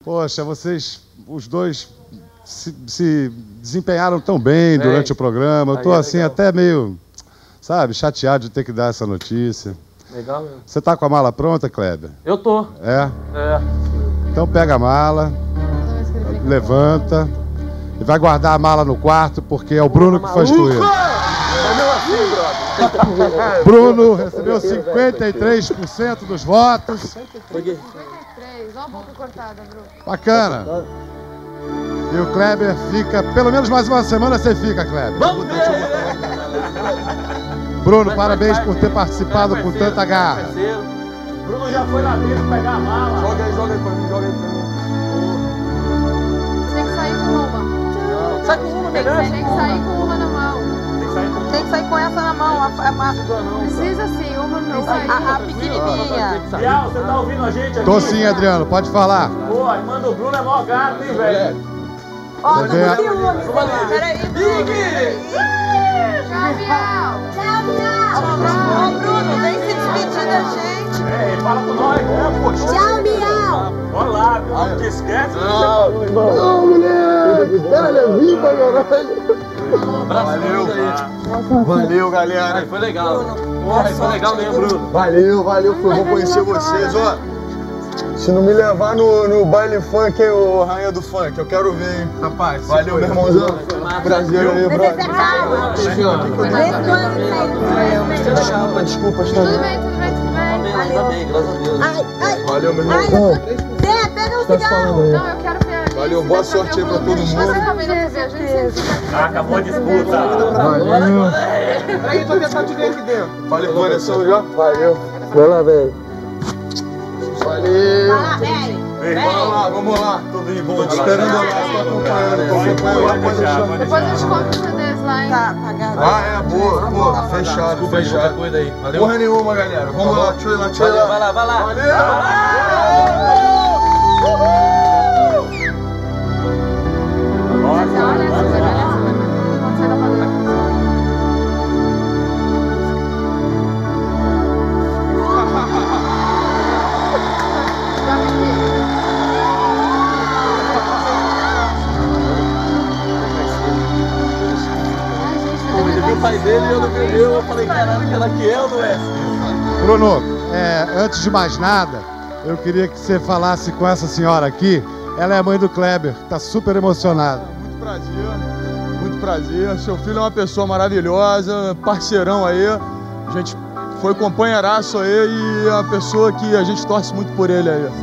Poxa, vocês, os dois, se desempenharam tão bem durante o programa. Eu tô assim até meio, sabe, chateado de ter que dar essa notícia. Legal mesmo. Você tá com a mala pronta, Kleber? Eu tô. É? Então pega a mala, levanta e vai guardar a mala no quarto, porque é o Bruno que faz tudo. Bruno recebeu 53% dos votos. 53, olha a boca cortada, Bruno. Bacana. E o Kleber fica, pelo menos mais uma semana você fica, Kleber. Vamos ver! Bruno, parabéns por ter participado com tanta garra. Bruno já foi lá dentro pegar a mala. Joga aí pra mim, joga aí pra mim. Tem que sair com uma. Sai com uma, melhor. Tem que sair com uma na mão. Tem que sair com essa na mão. Precisa sim, uma não. A pequenininha. Bial, você tá ouvindo a gente aqui? Tô sim, Adriano, pode falar. Pô, a irmã do Bruno é mó gato, hein, velho? Ó, Você vê- peraí. Tchau, Bial. Ó, Bruno, vem se despedir da gente. Ele fala com nós, né, poxa? Tchau, Bial. Bora lá, não te esquece. Não, moleque! Cara, vim pra caralho! Valeu, galera! Foi legal. Foi legal mesmo, Bruno. Valeu, foi bom conhecer vocês, ó. Se não me levar no baile funk, hein, o Rainha do Funk, eu quero ver, hein? Rapaz, valeu, meu irmãozão. Prazer aí, brother. Desculpa, Tudo bem, tudo bem, tudo bem. Amém, graças a Deus. Valeu, meu irmãozão. Zé, pega um cigarro. Não, eu quero ver ali. Valeu, boa sorte aí pra todo mundo. Você também não TV, a gente sempre fica. Acabou a disputa. Valeu. Peraí, tô tentando te ver aqui dentro. Falei com o Vanessa já? Valeu. Vai lá, velho. Valeu. Vai lá, velho. Vamos lá. Tudo de bom. Tô te esperando lá, tô acompanhando lá, pode deixar. Depois a gente compra os CDs lá, hein? Tá apagado. Boa, fechado. Cuida aí. Valeu. Porra nenhuma, galera. Vamos lá, deixa eu ir lá. Vai lá. Valeu! Olha essa, olha essa. Quando você tá fazendo. O pai dele e eu não vi eu falei, caralho, ela que é ou não é? Bruno, antes de mais nada, eu queria que você falasse com essa senhora aqui. Ela é a mãe do Kleber, tá super emocionada. Muito prazer. Seu filho é uma pessoa maravilhosa, parceirão aí. A gente foi companheiraço aí e é uma pessoa que a gente torce muito por ele aí.